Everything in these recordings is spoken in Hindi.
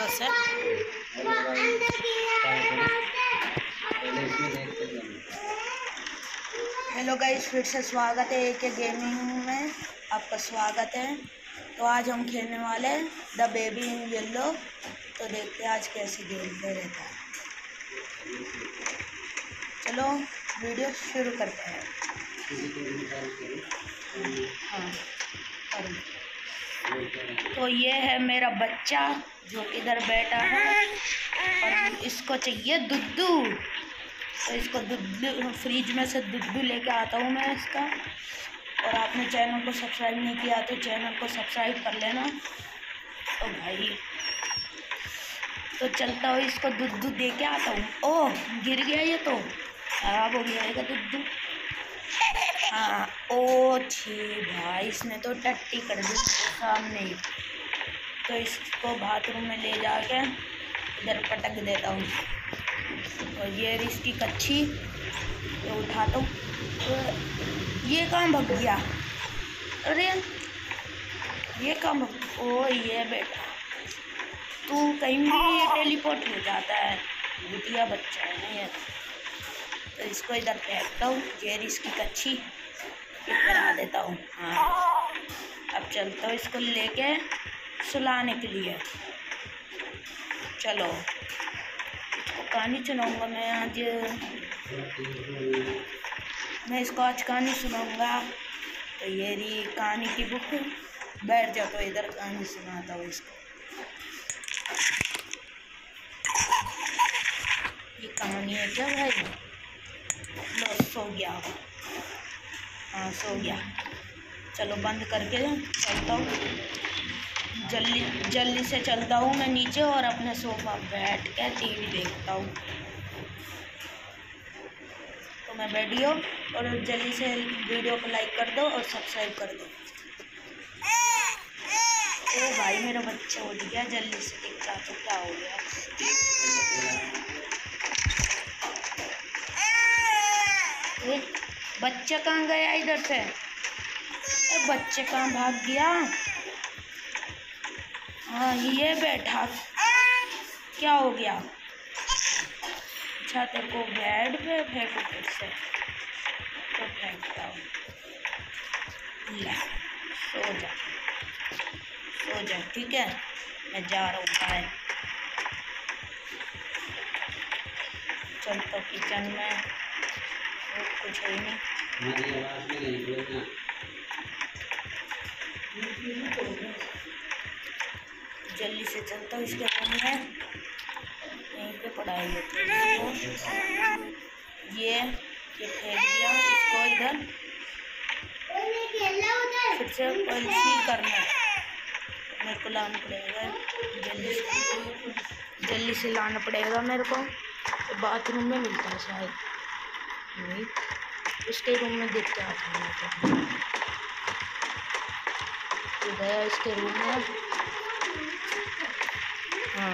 बस है। हेलो गाइस, फिर से स्वागत है एक गेमिंग में। आपका स्वागत है। तो आज हम खेलने वाले हैं द बेबी इन येलो। तो देखते हैं आज कैसे खेलते रहता है। चलो वीडियो शुरू करते हैं। हाँ, तो ये है मेरा बच्चा जो इधर बैठा है और इसको चाहिए दुद्धू। तो इसको दुद्धू, फ्रिज में से दुद्धू लेके आता हूँ मैं इसका। और आपने चैनल को सब्सक्राइब नहीं किया तो चैनल को सब्सक्राइब कर लेना। तो भाई तो चलता हूँ, इसको दुद्धू दे के आता हूँ। ओह, गिर गया, ये तो खराब हो गया है दुद्धू। हाँ, ओ छी भाई, इसने तो टट्टी कर दी सामने ही। तो इसको बाथरूम में ले जाके इधर पटक देता हूँ। और ये इसकी कच्छी ये उठाता हूँ। तो ये कहाँ भग गया? अरे ये कहाँ भग? ओ ये बेटा, तू कहीं भी टेलीपोर्ट हो जाता है, घुटिया बच्चा है ना ये। तो इसको इधर फेंकता हूँ, ये इसकी कच्छी करा देता हूँ। हाँ, अब चलता हूँ इसको लेके सुलाने के लिए। चलो, इसको कहानी सुनाऊंगा मैं आज। मैं इसको आज कहानी सुनाऊंगा। तो ये रही कहानी की बुक। बैठ जाओ, तो इधर कहानी सुनाता हूँ इसको। ये कहानी है क्या भाई? लो, सो गया। हाँ, सो गया। चलो बंद करके चलता हूँ, जल्दी से चलता हूँ मैं नीचे और अपने सोफा बैठ के टीवी देखता हूँ। तो मैं बैठी हूँ और जल्दी से वीडियो को लाइक कर दो और सब्सक्राइब कर दो। ओ भाई, मेरा बच्चा उठ गया, जल्दी से दिखता तो क्या हो गया। बच्चा कहाँ गया इधर से? बच्चे कहाँ भाग गया? हाँ, ये बैठा, क्या हो गया? अच्छा, तेरे को बेड पे फेंको फिर से? तो फेंकता हूँ, ले सो जा, सो जा, ठीक है। मैं जा रहा हूँ बाहर। चलता किचन में, कुछ है ही नहीं। जल्दी से चलता हूँ इसके रूम में, यहीं पे पढ़ाई होती है। ये फेंक दिया इसको इधर। फिर से पॉलिसी करना है, मेरे को लाना पड़ेगा जल्दी से लाना पड़ेगा मेरे को। तो बाथरूम में मिलता है शायद, नहीं इसके रूम में देख के आता हूँ। तो गया इसके रूम में। हाँ,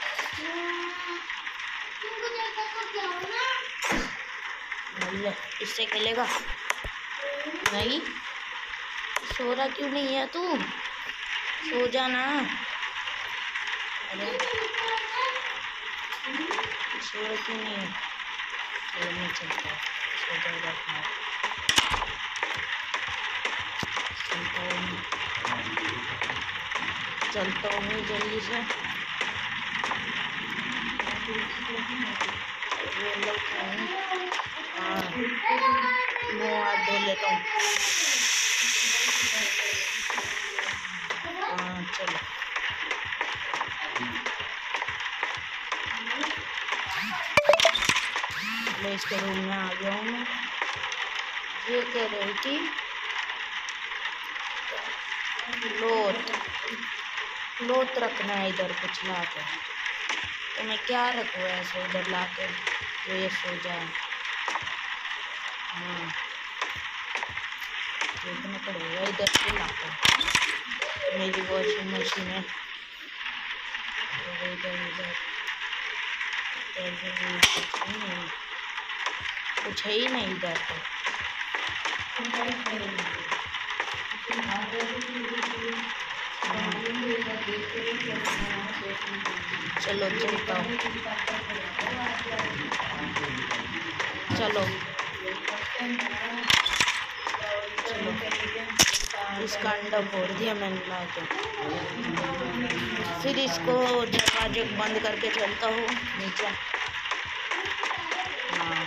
इससे खेलेगा नहीं? सो रहा क्यों नहीं है तू? सो जाना। अरे सो रहा क्यों नहीं है? नहीं चलता, सो जाएगा। चलता हूँ जल्दी से। हाँ, मुँह हाथ धो लेता हूँ। हाँ चलो, मैं इसके रूम में आ गया हूँ मैं। ये कह रही थी लोट रखना है इधर कुछ ला के। तो मैं क्या रखूँ ऐसे इधर ला के तो ये सो जाए? हाँ, देखना पड़ेगा इधर से ला के। मेरी वॉशिंग मशीन है इधर कुछ है ही नहीं इधर। तो चलो चलता हूँ। चलो चलो, इसका अंडा फोड़ दिया मैंने ला के। फिर इसको दरवाजे बंद करके चलता हूँ नीचे। हाँ,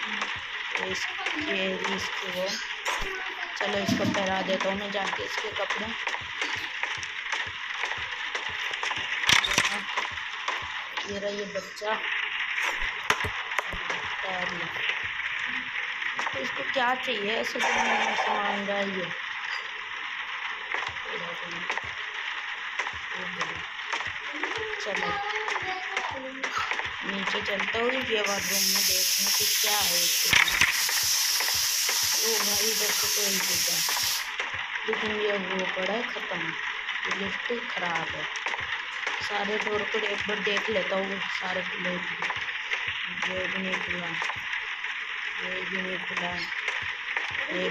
ये इसके वो, चलो इसको पहरा देता हूँ मैं जाके इसके कपड़े। ये रहा ये बच्चा, तो इसको क्या चाहिए ऐसे तो सामान रहा है ये। चलो नीचे चलता हूँ ये बाथरूम में देखने की क्या है इसके। ओ भाई इधर से कोई चीज़, लेकिन ये वो पड़ा है ख़त्म, ये लिफ्ट खराब है। सारे डोर को एक बार देख लेता हूँ, सारे खुले, ये भी नहीं खुला, ये भी नहीं खुला, ये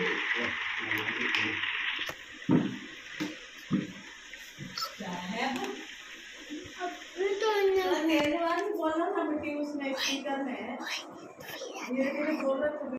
बोलना था बेटी उसने स्पीकर में धीरे धीरे बोल रहा